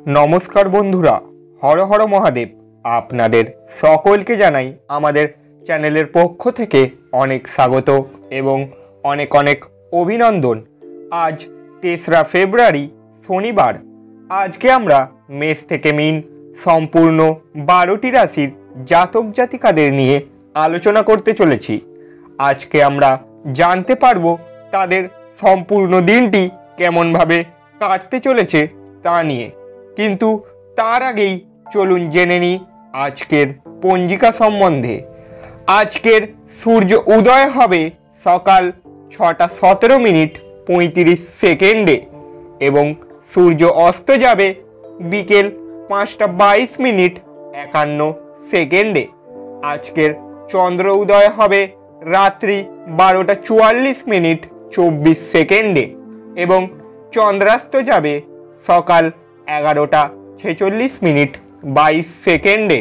নমস্কার বন্ধুরা, হর হর মহাদেব। আপনাদের সকলকে জানাই আমাদের চ্যানেলের পক্ষ থেকে অনেক স্বাগত এবং অনেক অনেক অভিনন্দন। আজ 3রা ফেব্রুয়ারি শনিবার। আজকে আমরা মেষ থেকে মীন সম্পূর্ণ 12টি রাশির জাতক জাতিকাদের নিয়ে আলোচনা করতে চলেছি। আজকে আমরা জানতে পারবো তাদের সম্পূর্ণ দিনটি কেমনভাবে কাটতে চলেছে তা নিয়ে। কিন্তু তার আগেই চলুন জেনে নিই আজকের পঞ্জিকা সম্বন্ধে। আজকের সূর্য উদয় হবে সকাল 6টা 17 মিনিট 35 সেকেন্ডে এবং সূর্য অস্ত যাবে বিকেল 5টা 22 মিনিট 51 সেকেন্ডে। আজকের চন্দ্র উদয় হবে রাত্রি 12টা 44 মিনিট 24 সেকেন্ডে এবং চন্দ্রাস্ত যাবে সকাল 11টা 46 মিনিট 22 সেকেন্ডে।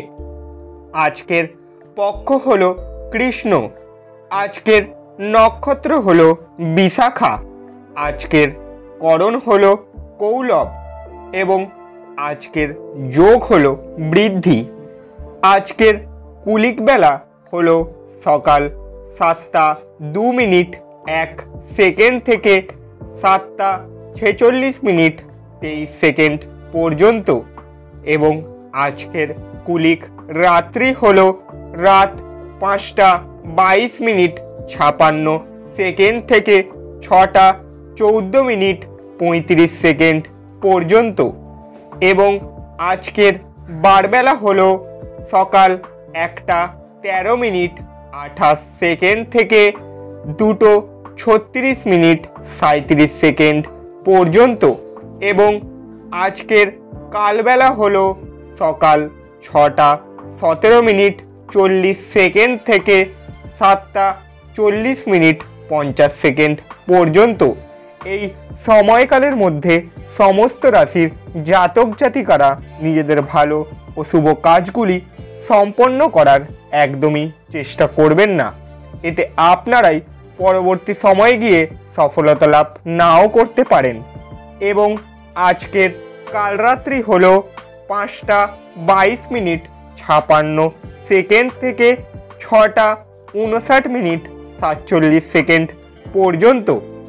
আজকের পক্ষ হলো কৃষ্ণ। আজকের নক্ষত্র হলো বিশাখা। আজকের করণ হলো কৌলব এবং আজকের যোগ হলো বৃদ্ধি। আজকের কুলিক বেলা হলো সকাল 7টা 2 মিনিট 1 সেকেন্ড থেকে 7টা 46 মিনিট 23 সেকেন্ড পর্যন্ত এবং আজকের কুলিক রাত্রি হলো রাত 5টা 22 মিনিট 56 সেকেন্ড থেকে 6টা 14 মিনিট 35 সেকেন্ড পর্যন্ত এবং আজকের বারবেলা হলো সকাল 1টা 13 মিনিট 28 সেকেন্ড থেকে 2টো 36 মিনিট 37 সেকেন্ড পর্যন্ত এবং আজকের কালবেলা হলো সকাল 6টা 17 মিনিট 40 সেকেন্ড থেকে 7টা 40 মিনিট 50 সেকেন্ড পর্যন্ত। এই সময়কালের মধ্যে সমস্ত রাশির জাতক জাতিকারা নিজেদের ভালো ও শুভ কাজগুলি সম্পন্ন করার একদমই চেষ্টা করবেন না। এতে আপনারাই পরবর্তী সময়ে গিয়ে সফলতা লাভ নাও করতে পারেন। এবং আজকের কালরাত্রি হলো 5টা 22 মিনিট 56 সেকেন্ড থেকে 6টা 59 মিনিট 47 সেকেন্ড পর্যন্ত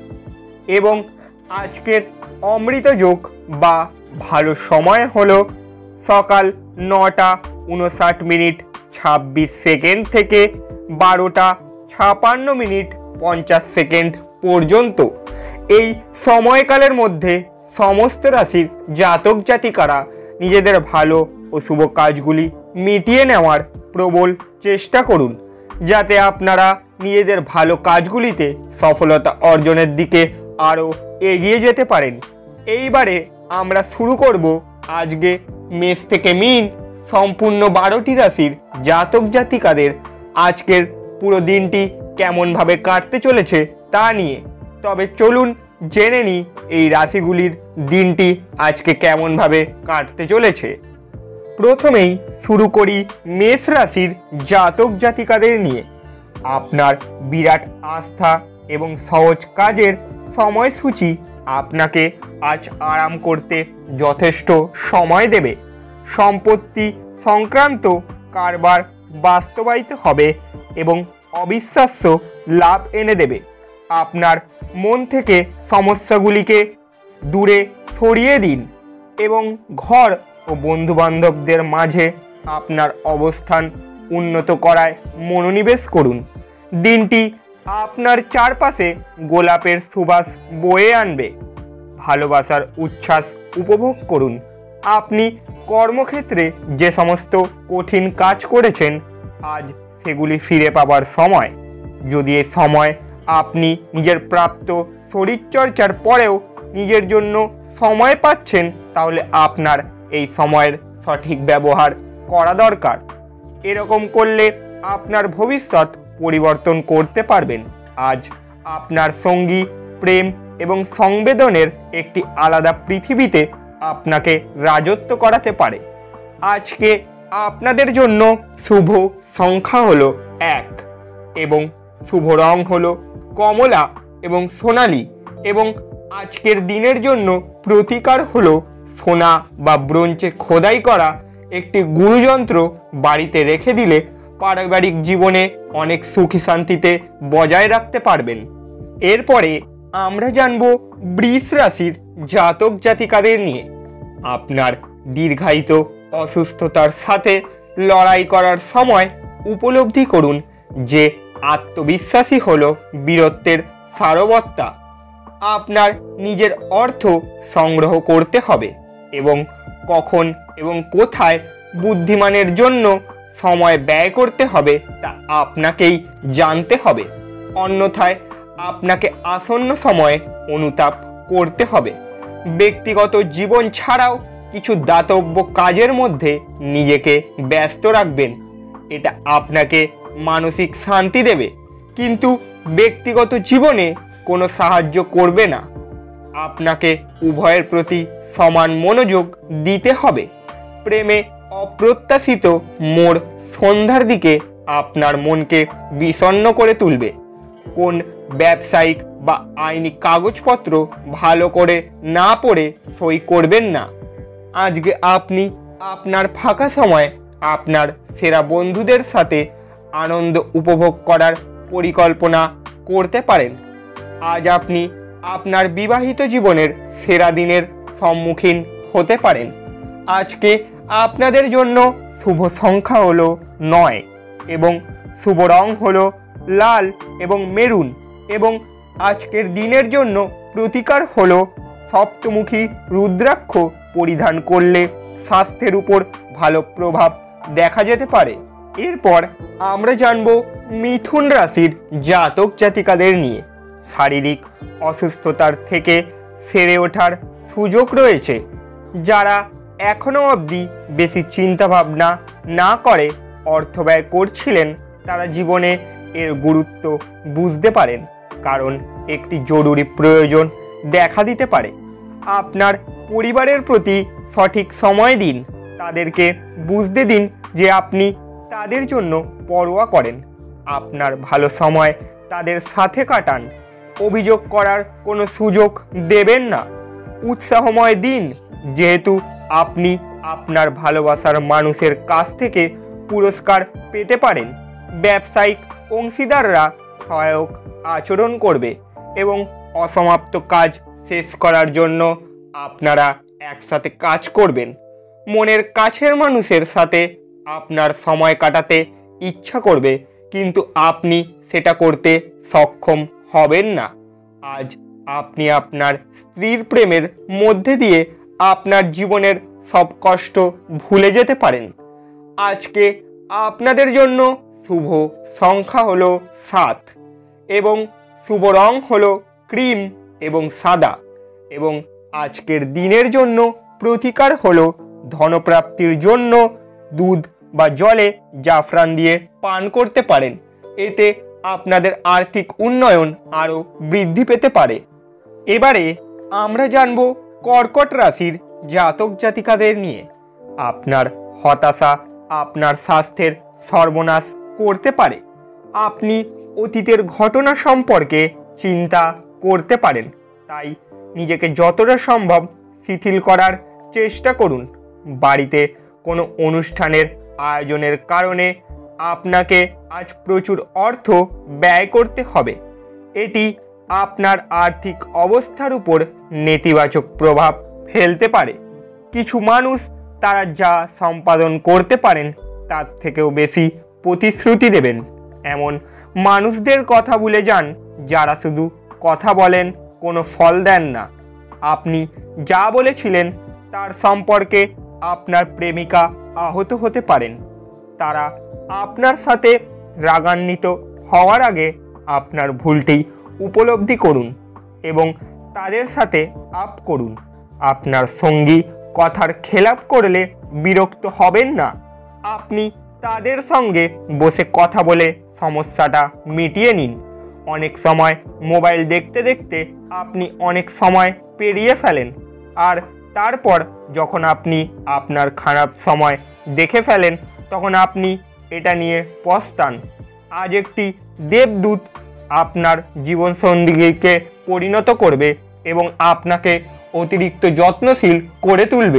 এবং আজকের অমৃত যোগ বা ভালো সময় হলো সকাল 9টা 59 মিনিট 26 সেকেন্ড থেকে 12টা 56 মিনিট 50 সেকেন্ড পর্যন্ত। এই সময়কালের মধ্যে সমস্ত রাশির জাতক জাতিকারা নিজেদের ভালো ও শুভ কাজগুলি মিটিয়ে নেওয়ার প্রবল চেষ্টা করুন, যাতে আপনারা নিজেদের ভালো কাজগুলিতে সফলতা অর্জনের দিকে আরও এগিয়ে যেতে পারেন। এইবারে আমরা শুরু করব আজকে মেষ থেকে মীন সম্পূর্ণ 12টি রাশির জাতক জাতিকাদের আজকের পুরো দিনটি কেমনভাবে কাটতে চলেছে তা নিয়ে। তবে চলুন জেনে নিই এই রাশিগুলির দিনটি আজকে কেমনভাবে কাটতে চলেছে। প্রথমেই শুরু করি মেষ রাশির জাতক জাতিকাদের নিয়ে। আপনার বিরাট আস্থা এবং সহজ কাজের সময়সূচি আপনাকে আজ আরাম করতে যথেষ্ট সময় দেবে। সম্পত্তি সংক্রান্ত কারবার বাস্তবায়িত হবে এবং অবিশ্বাস্য লাভ এনে দেবে। আপনার মন থেকে সমস্যাগুলিকে দূরে সরিয়ে দিন এবং ঘর ও বন্ধুবান্ধবদের মাঝে আপনার অবস্থান উন্নত করায় মনোনিবেশ করুন। দিনটি আপনার চারপাশে গোলাপের সুবাস বয়ে আনবে। ভালোবাসার উচ্ছ্বাস উপভোগ করুন। আপনি কর্মক্ষেত্রে যে সমস্ত কঠিন কাজ করেছেন আজ সেগুলি ফিরে পাবার সময়। যদি এই সময় আপনি নিজের প্রাপ্ত শরীরচর্চার পরেও নিজের জন্য সময় পাচ্ছেন, তাহলে আপনার এই সময়ের সঠিক ব্যবহার করা দরকার। এরকম করলে আপনার ভবিষ্যৎ পরিবর্তন করতে পারবেন। আজ আপনার সঙ্গী প্রেম এবং সংবেদনের একটি আলাদা পৃথিবীতে আপনাকে রাজত্ব করাতে পারে। আজকে আপনাদের জন্য শুভ সংখ্যা হলো 1 এবং শুভ রং হলো কমলা এবং সোনালী এবং আজকের দিনের জন্য প্রতিকার হলো সোনা বা ব্রোঞ্জে খোদাই করা একটি গুরুযন্ত্র বাড়িতে রেখে দিলে পারিবারিক জীবনে অনেক সুখী শান্তিতে বজায় রাখতে পারবেন। এরপরে আমরা জানব বৃষ রাশির জাতক জাতিকাদের নিয়ে। আপনার দীর্ঘায়িত অসুস্থতার সাথে লড়াই করার সময় উপলব্ধি করুন যে আত্মবিশ্বাসী হলো বীরত্বের সারবত্তা। আপনার নিজের অর্থ সংগ্রহ করতে হবে এবং কখন এবং কোথায় বুদ্ধিমানের জন্য সময় ব্যয় করতে হবে তা আপনাকেই জানতে হবে, অন্যথায় আপনাকে আসন্ন সময়ে অনুতাপ করতে হবে। ব্যক্তিগত জীবন ছাড়াও কিছু দাতব্য কাজের মধ্যে নিজেকে ব্যস্ত রাখবেন। এটা আপনাকে মানসিক শান্তি দেবে, কিন্তু ব্যক্তিগত জীবনে কোনো সাহায্য করবে না। আপনাকে উভয়ের প্রতি সমান মনোযোগ দিতে হবে। প্রেমে অপ্রত্যাশিত মোড় সন্ধ্যার দিকে আপনার মনকে বিষণ্ণ করে তুলবে। কোন ব্যবসায়িক বা আইনি কাগজপত্র ভালো করে না পড়ে সই করবেন না। আজকে আপনি আপনার ফাঁকা সময় আপনার সেরা বন্ধুদের সাথে আনন্দ উপভোগ করার পরিকল্পনা করতে পারেন। আজ আপনি আপনার বিবাহিত জীবনের সেরা দিনের সম্মুখীন হতে পারেন। আজকে আপনাদের জন্য শুভ সংখ্যা হলো 9 এবং শুভ রং হলো লাল এবং মেরুন, এবং আজকের দিনের জন্য প্রতিকার হলো সপ্তমুখী রুদ্রাক্ষ পরিধান করলে স্বাস্থ্যের উপর ভালো প্রভাব দেখা যেতে পারে। এরপর আমরা জানব মিথুন রাশির জাতক জাতিকাদের নিয়ে। শারীরিক অসুস্থতার থেকে সেরে ওঠার সুযোগ রয়েছে। যারা এখনও অবধি বেশি চিন্তাভাবনা না করে অর্থ ব্যয় করছিলেন, তারা জীবনে এর গুরুত্ব বুঝতে পারেন, কারণ একটি জরুরি প্রয়োজন দেখা দিতে পারে। আপনার পরিবারের প্রতি সঠিক সময় দিন। তাদেরকে বুঝতে দিন যে আপনি তাদের জন্য পরোয়া করেন। আপনার ভালো সময় তাদের সাথে কাটান। অভিযোগ করার কোনো সুযোগ দেবেন না। উৎসাহময় দিন, যেহেতু আপনি আপনার ভালোবাসার মানুষের কাছ থেকে পুরস্কার পেতে পারেন। ব্যবসায়িক অংশীদাররা সহায়ক আচরণ করবে এবং অসমাপ্ত কাজ শেষ করার জন্য আপনারা একসাথে কাজ করবেন। মনের কাছের মানুষের সাথে আপনার সময় কাটাতে ইচ্ছা করবে, কিন্তু আপনি সেটা করতে সক্ষম হবেন না। আজ আপনি আপনার স্ত্রীর প্রেমের মধ্যে দিয়ে আপনার জীবনের সব কষ্ট ভুলে যেতে পারেন। আজকে আপনাদের জন্য শুভ সংখ্যা হলো 7 এবং শুভ রং হলো ক্রিম এবং সাদা, এবং আজকের দিনের জন্য প্রতিকার হলো ধনপ্রাপ্তির জন্য দুধ বা জলে জাফরান দিয়ে পান করতে পারেন। এতে আপনাদের আর্থিক উন্নয়ন আরও বৃদ্ধি পেতে পারে। এবারে আমরা জানব কর্কট রাশির জাতক জাতিকাদের নিয়ে। আপনার হতাশা আপনার স্বাস্থ্যের সর্বনাশ করতে পারে। আপনি অতীতের ঘটনা সম্পর্কে চিন্তা করতে পারেন, তাই নিজেকে যতটা সম্ভব শিথিল করার চেষ্টা করুন। বাড়িতে কোনো অনুষ্ঠানের আয়োজনের কারণে আপনাকে আজ প্রচুর অর্থ ব্যয় করতে হবে। এটি আপনার আর্থিক অবস্থার উপর নেতিবাচক প্রভাব ফেলতে পারে। কিছু মানুষ তারা যা সম্পাদন করতে পারেন তার থেকেও বেশি প্রতিশ্রুতি দেবেন। এমন মানুষদের কথা ভুলে যান যারা শুধু কথা বলেন, কোনো ফল দেন না। আপনি যা বলেছিলেন তার সম্পর্কে আপনার প্রেমিকা আহত হতে পারেন। তারা আপনার সাথে রাগান্বিত হওয়ার আগে আপনার ভুলটি উপলব্ধি করুন এবং তাদের সাথে আপ করুন। আপনার সঙ্গী কথার খেলাপ করলে বিরক্ত হবেন না। আপনি তাদের সঙ্গে বসে কথা বলে সমস্যাটা মিটিয়ে নিন। অনেক সময় মোবাইল দেখতে দেখতে আপনি অনেক সময় পেরিয়ে ফেলেন, আর তারপর যখন আপনি আপনার খারাপ সময় দেখে ফেলেন তখন আপনি এটা নিয়ে পস্তান। আজ একটি দেবদূত আপনার জীবনসঙ্গীকে পরিণত করবে এবং আপনাকে অতিরিক্ত যত্নশীল করে তুলবে।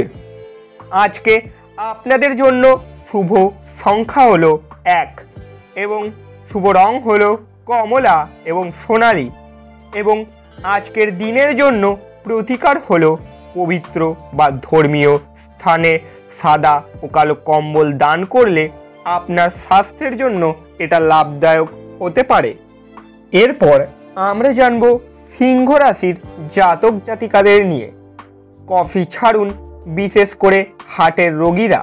আজকে আপনাদের জন্য শুভ সংখ্যা হলো 1 এবং শুভ রং হলো কমলা এবং সোনালী এবং আজকের দিনের জন্য প্রতিকার হলো পবিত্র বা ধর্মীয় স্থানে সাদা ও কালো কম্বল দান করলে আপনার স্বাস্থ্যের জন্য এটা লাভদায়ক হতে পারে। এরপর আমরা জানব সিংহ রাশির জাতক জাতিকাদের নিয়ে। কফি ছাড়ুন, বিশেষ করে হার্টের রোগীরা।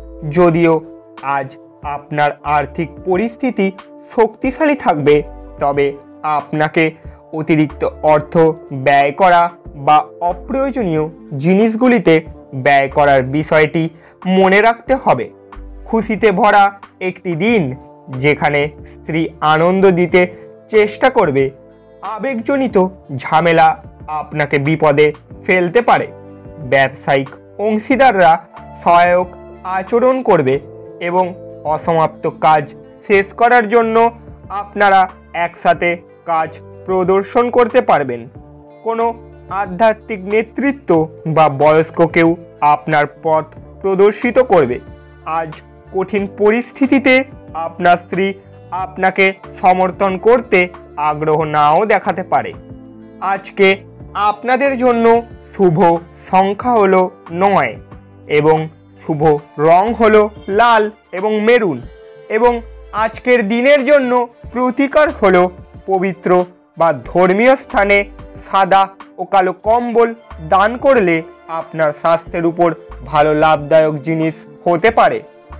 যদিও আজ আপনার আর্থিক পরিস্থিতি শক্তিশালী থাকবে, তবে আপনাকে অতিরিক্ত অর্থ ব্যয় করা বা অপ্রয়োজনীয় জিনিসগুলিতে ব্যয় করার বিষয়টি মনে রাখতে হবে। খুশিতে ভরা একটি দিন, যেখানে স্ত্রী আনন্দ দিতে চেষ্টা করবে। আবেগজনিত ঝামেলা আপনাকে বিপদে ফেলতে পারে। ব্যবসায়িক অংশীদাররা সহায়ক আচরণ করবে এবং অসমাপ্ত কাজ শেষ করার জন্য আপনারা একসাথে কাজ প্রদর্শন করতে পারবেন। কোনো আধ্যাত্মিক নেতৃত্ব বা বয়স্ক কেউ আপনার পথ প্রদর্শিত করবে। আজ কঠিন পরিস্থিতিতে আপনার স্ত্রী আপনাকে সমর্থন করতে আগ্রহ নাও দেখাতে পারে। আজকে আপনাদের জন্য শুভ সংখ্যা হলো 9 এবং শুভ রং হলো লাল এবং মেরুন এবং আজকের দিনের জন্য প্রতিকার হলো পবিত্র বা ধর্মীয় স্থানে সাদা ও কালো কম্বল দান করলে আপনার স্বাস্থ্যের উপর ভালো লাভদায়ক জিনিস হতে পারে।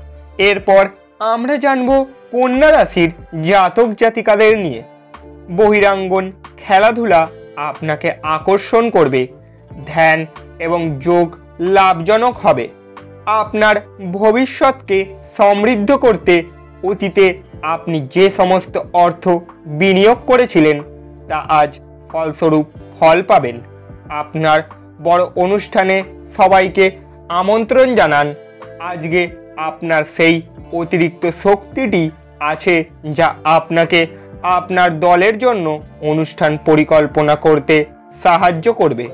এরপর আমরা জানব কন্যা রাশির জাতক জাতিকাদের নিয়ে। বহিরাঙ্গন খেলাধুলা আপনাকে আকর্ষণ করবে। ধ্যান এবং যোগ লাভজনক হবে। আপনার ভবিষ্যৎকে সমৃদ্ধ করতে অতীতে আপনি যে সমস্ত অর্থ বিনিয়োগ করেছিলেন তা আজ ফলস্বরূপ ফল পাবেন। আপনার বড় অনুষ্ঠানে সবাইকে আমন্ত্রণ জানান। আজকে আপনার সেই অতিরিক্ত শক্তিটি আছে যা আপনাকে আপনার দলের জন্য অনুষ্ঠান পরিকল্পনা করতে সাহায্য করবে।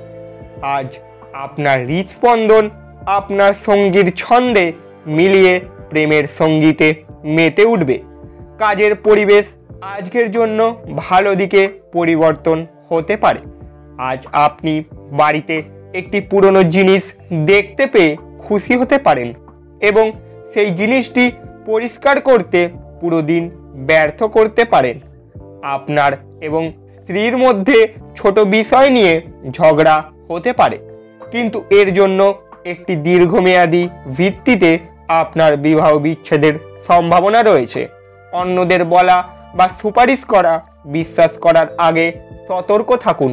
আজ আপনার হৃদস্পন্দন আপনার সঙ্গীর ছন্দে মিলিয়ে প্রেমের সঙ্গীতে মেতে উঠবে। কাজের পরিবেশ আজকের জন্য ভালো দিকে পরিবর্তন হতে পারে। আজ আপনি বাড়িতে একটি পুরনো জিনিস দেখতে পেয়ে খুশি হতে পারেন এবং সেই জিনিসটি পরিষ্কার করতে পুরো দিন ব্যর্থ করতে পারেন। আপনার এবং স্ত্রীর মধ্যে ছোট বিষয় নিয়ে ঝগড়া হতে পারে, কিন্তু এর জন্য একটি দীর্ঘমেয়াদী ভিত্তিতে আপনার বিবাহ বিচ্ছেদের সম্ভাবনা রয়েছে। অন্যদের বলা বা সুপারিশ করা বিশ্বাস করার আগে সতর্ক থাকুন।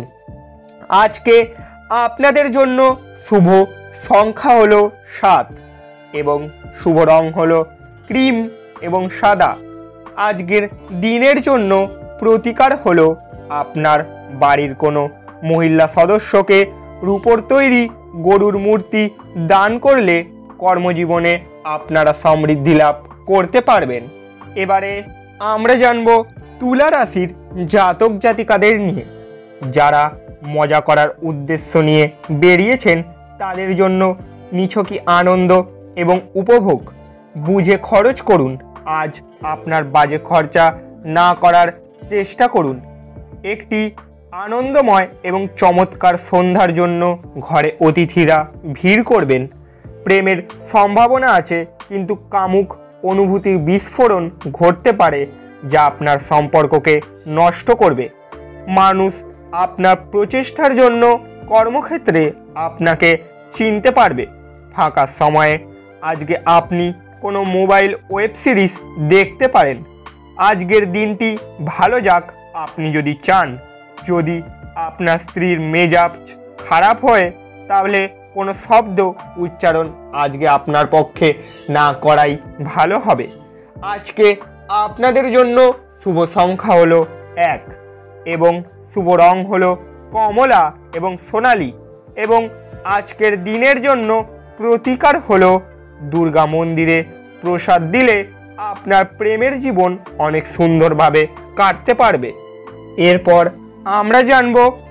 আজকে আপনাদের জন্য শুভ সংখ্যা হলো 7 এবং শুভ রং হলো ক্রিম এবং সাদা। আজকের দিনের জন্য প্রতিকার হলো আপনার বাড়ির কোনো মহিলা সদস্যকে রূপোর তৈরি গরুর মূর্তি দান করলে কর্মজীবনে আপনারা সমৃদ্ধি লাভ করতে পারবেন। এবারে আমরা জানব তুলা রাশির জাতক জাতিকাদের নিয়ে। যারা মজা করার উদ্দেশ্য নিয়ে বেরিয়েছেন তাদের জন্য নিছকই আনন্দ এবং উপভোগ বুঝে খরচ করুন। আজ আপনার বাজে খরচা না করার চেষ্টা করুন। একটি আনন্দময় এবং চমৎকার সন্ধ্যার জন্য ঘরে অতিথিরা ভিড় করবেন। প্রেমের সম্ভাবনা আছে, কিন্তু কামুক অনুভূতির বিস্ফোরণ ঘটতে পারে যা আপনার সম্পর্ককে নষ্ট করবে। মানুষ আপনার প্রচেষ্টার জন্য কর্মক্ষেত্রে আপনাকে চিনতে পারবে। ফাঁকা সময়ে আজকে আপনি কোনো মোবাইল ওয়েব সিরিজ দেখতে পারেন। আজকের দিনটি ভালো যাক আপনি যদি চান। যদি আপনার স্ত্রীর মেজাজ খারাপ হয় তাহলে কোনো শব্দ উচ্চারণ আজকে আপনার পক্ষে না করাই ভালো হবে। আজকে আপনাদের জন্য শুভ সংখ্যা হলো 1 এবং শুভ রং হলো কমলা এবং সোনালী এবং আজকের দিনের জন্য প্রতিকার হলো দুর্গা মন্দিরে প্রসাদ দিলে আপনার প্রেমের জীবন অনেক সুন্দরভাবে কাটতে পারবে। এরপর আমরা জানব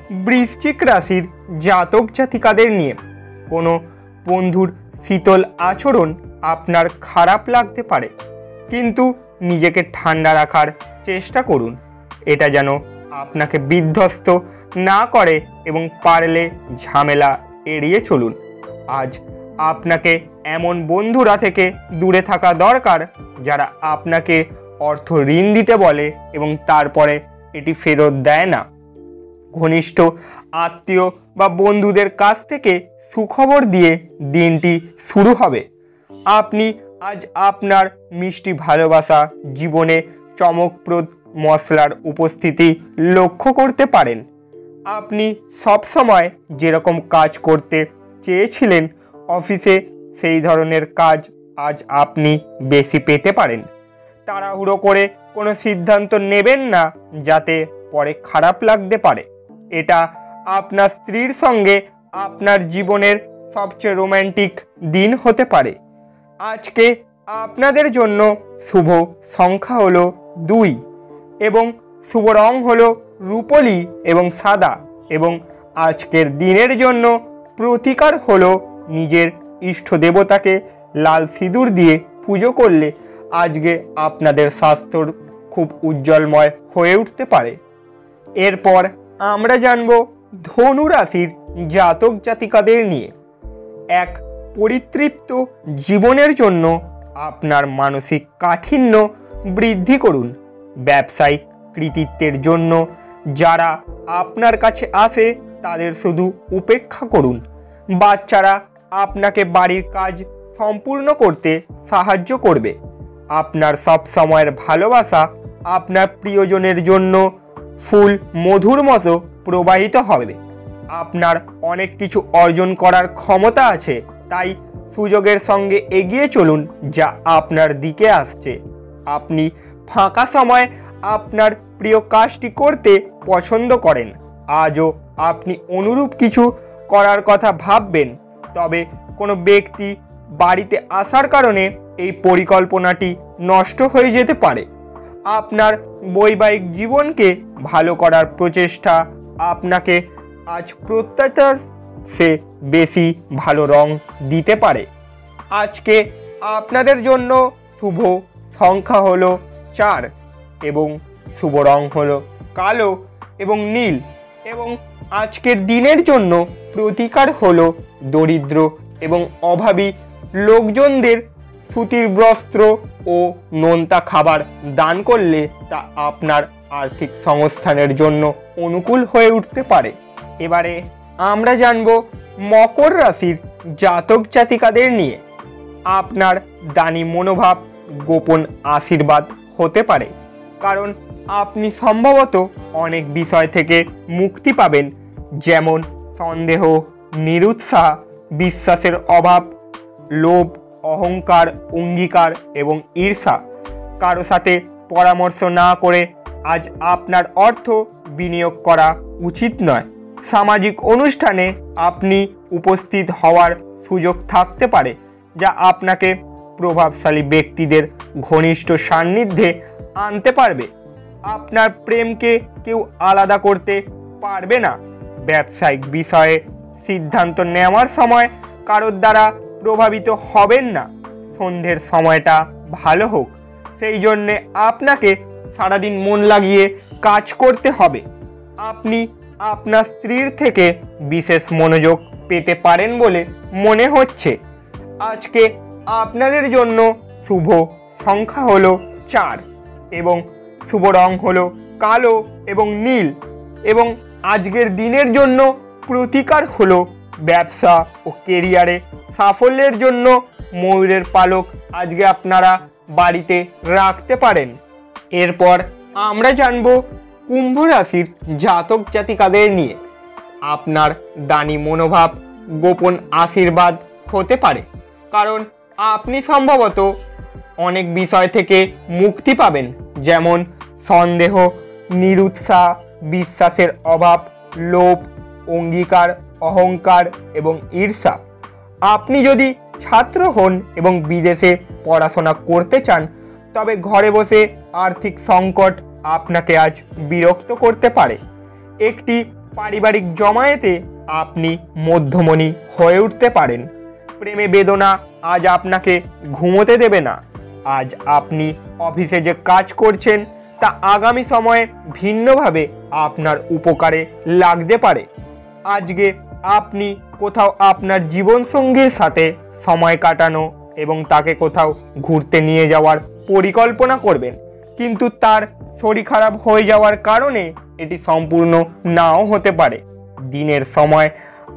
বৃশ্চিক রাশির জাতক জাতিকাদের নিয়ে কোনো বন্ধুর শীতল আচরণ আপনার খারাপ লাগতে পারে, কিন্তু নিজেকে ঠান্ডা রাখার চেষ্টা করুন। এটা যেন আপনাকে বিধ্বস্ত না করে এবং পারলে ঝামেলা এড়িয়ে চলুন। আজ আপনাকে এমন বন্ধুরা থেকে দূরে থাকা দরকার যারা আপনাকে অর্থ ঋণ দিতে বলে এবং তারপরে এটি ফেরত দেয় না। ঘনিষ্ঠ আত্মীয় বা বন্ধুদের কাছ থেকে সুখবর দিয়ে দিনটি শুরু হবে। আপনি আজ আপনার মিষ্টি ভালোবাসা জীবনে চমকপ্রদ মশলার উপস্থিতি লক্ষ্য করতে পারেন। আপনি সবসময় যেরকম কাজ করতে চেয়েছিলেন অফিসে, সেই ধরনের কাজ আজ আপনি বেশি পেতে পারেন। তাড়াহুড়ো করে কোনো সিদ্ধান্ত নেবেন না যাতে পরে খারাপ লাগতে পারে। এটা আপনার স্ত্রীর সঙ্গে আপনার জীবনের সবচেয়ে রোম্যান্টিক দিন হতে পারে। আজকে আপনাদের জন্য শুভ সংখ্যা হলো 2 এবং শুভ রং হলো রূপলি এবং সাদা, এবং আজকের দিনের জন্য প্রতিকার হলো নিজের ইষ্ট দেবতাকে লাল সিঁদুর দিয়ে পুজো করলে আজকে আপনাদের স্বাস্থ্য খুব উজ্জ্বলময় হয়ে উঠতে পারে। এরপর আমরা জানব ধনু রাশির জাতক জাতিকাদের নিয়ে। এক পরিতৃপ্ত জীবনের জন্য আপনার মানসিক কাঠিন্য বৃদ্ধি করুন। ব্যবসায়িক কৃতিত্বের জন্য যারা আপনার কাছে আসে তাদের শুধু উপেক্ষা করুন। বাচ্চারা আপনাকে বাড়ির কাজ সম্পূর্ণ করতে সাহায্য করবে। আপনার সব সময়ের ভালোবাসা আপনার প্রিয়জনের জন্য ফুল মধুর মতো প্রবাহিত হবে। আপনার অনেক কিছু অর্জন করার ক্ষমতা আছে, তাই সুযোগের সঙ্গে এগিয়ে চলুন যা আপনার দিকে আসছে। আপনি ফাঁকা সময় আপনার প্রিয় কাজটি করতে পছন্দ করেন। আজও আপনি অনুরূপ কিছু করার কথা ভাববেন, তবে কোনো ব্যক্তি বাড়িতে আসার কারণে এই পরিকল্পনাটি নষ্ট হয়ে যেতে পারে। আপনার বৈবাহিক জীবনকে ভালো করার প্রচেষ্টা আপনাকে আজ প্রত্যাশার সে বেশি ভালো রং দিতে পারে। আজকে আপনাদের জন্য শুভ সংখ্যা হলো 4 এবং শুভ রং হলো কালো এবং নীল, এবং আজকের দিনের জন্য প্রতিকার হলো দরিদ্র এবং অভাবী লোকজনদের সুতির বস্ত্র ও নোনতা খাবার দান করলে তা আপনার আর্থিক সংস্থানের জন্য অনুকূল হয়ে উঠতে পারে। এবারে আমরা জানব মকর রাশির জাতক জাতিকাদের নিয়ে। আপনার দানি মনোভাব গোপন আশীর্বাদ হতে পারে, কারণ আপনি সম্ভবত অনেক বিষয় থেকে মুক্তি পাবেন, যেমন সন্দেহ, নিরুৎসাহ, বিশ্বাসের অভাব, লোভ, অহংকার, অঙ্গীকার এবং ঈর্ষা। কারো সাথে পরামর্শ না করে আজ আপনার অর্থ বিনিয়োগ করা উচিত নয়। সামাজিক অনুষ্ঠানে আপনি উপস্থিত হওয়ার সুযোগ থাকতে পারে, যা আপনাকে প্রভাবশালী ব্যক্তিদের ঘনিষ্ঠ সান্নিধ্যে আনতে পারবে। আপনার প্রেমকে কেউ আলাদা করতে পারবে না। ব্যবসায়িক বিষয়ে সিদ্ধান্ত নেওয়ার সময় কারোর দ্বারা প্রভাবিত হবেন না। সন্ধ্যের সময়টা ভালো হোক, সেই জন্যে আপনাকে সারাদিন মন লাগিয়ে কাজ করতে হবে। আপনি আপনার স্ত্রীর থেকে বিশেষ মনোযোগ পেতে পারেন বলে মনে হচ্ছে। আজকে আপনাদের জন্য শুভ সংখ্যা হলো 4 এবং শুভ রং হলো কালো এবং নীল, এবং আজকের দিনের জন্য প্রতিকার হলো ব্যবসা ও কেরিয়ারে সাফল্যের জন্য ময়ূরের পালক আজকে আপনারা বাড়িতে রাখতে পারেন। এরপর আমরা জানব কুম্ভ রাশির জাতক জাতিকাদের নিয়ে। আপনার দানি মনোভাব গোপন আশীর্বাদ হতে পারে, কারণ আপনি সম্ভবত অনেক বিষয় থেকে মুক্তি পাবেন, যেমন সন্দেহ, নিরুৎসাহ, বিশ্বাসের অভাব, লোভ, অঙ্গীকার, অহংকার এবং ঈর্ষা। আপনি যদি ছাত্র হন এবং বিদেশে পড়াশোনা করতে চান, তবে ঘরে বসে আর্থিক সংকট আপনাকে আজ বিরক্ত করতে পারে। একটি পারিবারিক জমায়েতে আপনি মধ্যমণি হয়ে উঠতে পারেন। প্রেমে বেদনা আজ আপনাকে ঘুমোতে দেবে না। আজ আপনি অফিসে যে কাজ করছেন তা আগামী সময়ে ভিন্নভাবে আপনার উপকারে লাগতে পারে। আজকে আপনি কোথাও আপনার জীবনসঙ্গীর সাথে সময় কাটানো এবং তাকে কোথাও ঘুরতে নিয়ে যাওয়ার পরিকল্পনা করবেন, কিন্তু তার শরীর খারাপ হয়ে যাওয়ার কারণে এটি সম্পূর্ণ নাও হতে পারে। দিনের সময়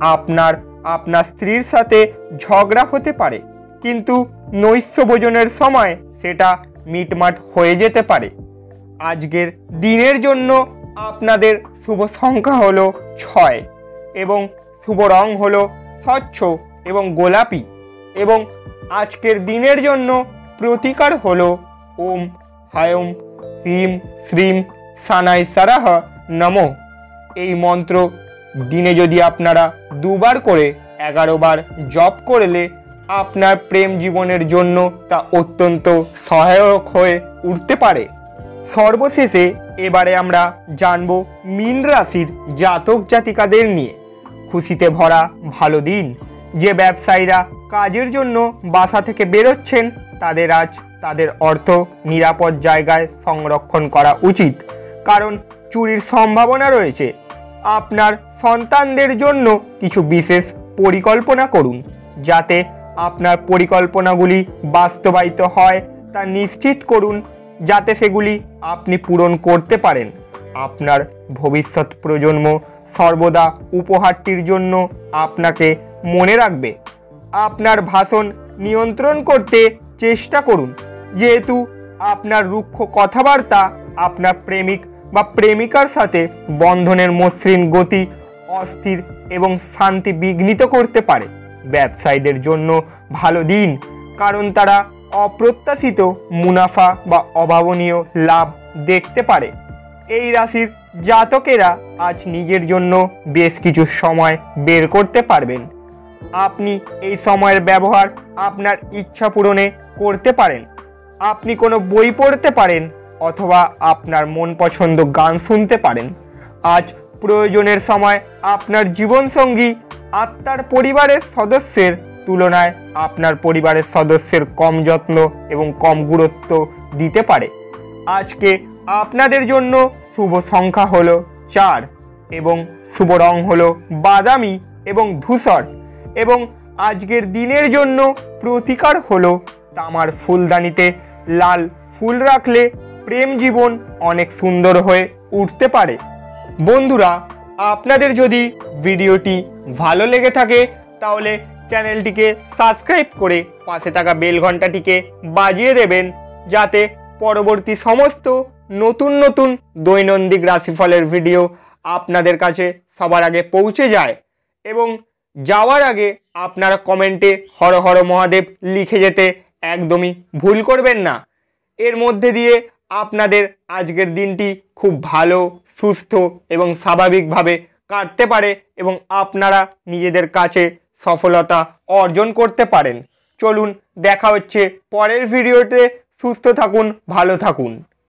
আপনার স্ত্রীর সাথে ঝগড়া হতে পারে, কিন্তু নৈশভোজনের সময় সেটা মিটমাট হয়ে যেতে পারে। আজকের দিনের জন্য আপনাদের শুভ সংখ্যা হলো 6 এবং শুভ রং হলো স্বচ্ছ এবং গোলাপি, এবং আজকের দিনের জন্য প্রতিকার হলো ওম হায়ম হ্রিম শ্রীম সানাই সারাহ নমঃ। এই মন্ত্র দিনে যদি আপনারা 2 বার করে 11 বার জপ করলে আপনার প্রেম জীবনের জন্য তা অত্যন্ত সহায়ক হয়ে উঠতে পারে। সর্বশেষে এবারে আমরা জানব মীন রাশির জাতক জাতিকাদের নিয়ে। খুশিতে ভরা ভালো দিন। যে ব্যবসায়ীরা কাজের জন্য বাসা থেকে বেরোচ্ছেন তাদের আজ তাদের অর্থ নিরাপদ জায়গায় সংরক্ষণ করা উচিত, কারণ চুরির সম্ভাবনা রয়েছে। আপনার সন্তানদের জন্য কিছু বিশেষ পরিকল্পনা করুন, যাতে আপনার পরিকল্পনাগুলি বাস্তবায়িত হয় তা নিশ্চিত করুন, যাতে সেগুলি আপনি পূরণ করতে পারেন। আপনার ভবিষ্যৎ প্রজন্ম সর্বদা উপহারটির জন্য আপনাকে মনে রাখবে। আপনার ভাষণ নিয়ন্ত্রণ করতে চেষ্টা করুন, যেহেতু আপনার রুক্ষ কথাবার্তা আপনার প্রেমিক বা প্রেমিকার সাথে বন্ধনের মসৃণ গতি অস্থির এবং শান্তি বিঘ্নিত করতে পারে। ব্যবসায়ীদের জন্য ভালো দিন, কারণ তারা অপ্রত্যাশিত মুনাফা বা অভাবনীয় লাভ দেখতে পারে। এই রাশির জাতকেরা আজ নিজের জন্য বেশ কিছু সময় বের করতে পারবেন। আপনি এই সময়ের ব্যবহার আপনার ইচ্ছা পূরণে করতে পারেন। আপনি কোনো বই পড়তে পারেন অথবা আপনার মন পছন্দ গান শুনতে পারেন। আজ প্রয়োজনের সময় আপনার জীবনসঙ্গী আত্মার পরিবারের সদস্যের তুলনায় আপনার পরিবারের সদস্যের কম যত্ন এবং কম গুরুত্ব দিতে পারে। আজকে আপনাদের জন্য শুভ সংখ্যা হলো 4 এবং শুভ রং হলো বাদামি এবং ধূসর, এবং আজকের দিনের জন্য প্রতিকার হলো তামার ফুলদানিতে লাল ফুল রাখলে প্রেম জীবন অনেক সুন্দর হয়ে উঠতে পারে। বন্ধুরা, আপনাদের যদি ভিডিওটি ভালো লেগে থাকে তাহলে চ্যানেলটিকে সাবস্ক্রাইব করে পাশে থাকা বেল ঘন্টাটিকে বাজিয়ে দেবেন, যাতে পরবর্তী সমস্ত নতুন নতুন দৈনন্দিন রাশিফলের ভিডিও আপনাদের কাছে সবার আগে পৌঁছে যায়। এবং যাওয়ার আগে আপনারা কমেন্টে হর হর মহাদেব লিখে যেতে একদমই ভুল করবেন না। এর মধ্যে দিয়ে আপনাদের আজকের দিনটি খুব ভালো, সুস্থ এবং স্বাভাবিকভাবে কাটতে পারে এবং আপনারা নিজেদের কাছে সফলতা অর্জন করতে পারেন। চলুন, দেখা হচ্ছে পরের ভিডিওতে। সুস্থ থাকুন, ভালো থাকুন।